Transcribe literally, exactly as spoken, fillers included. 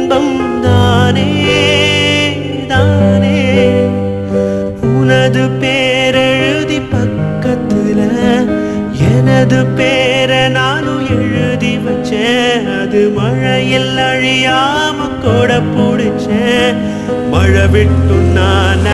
இன்பம் தானே தானே உனது பேரெழுதி பக்கத்துல எனது பேரை நானும் எழுதி வச்சேன் அது மழையில் அழியாம கூட பிடிச்சேன் மழை விட்டு நான்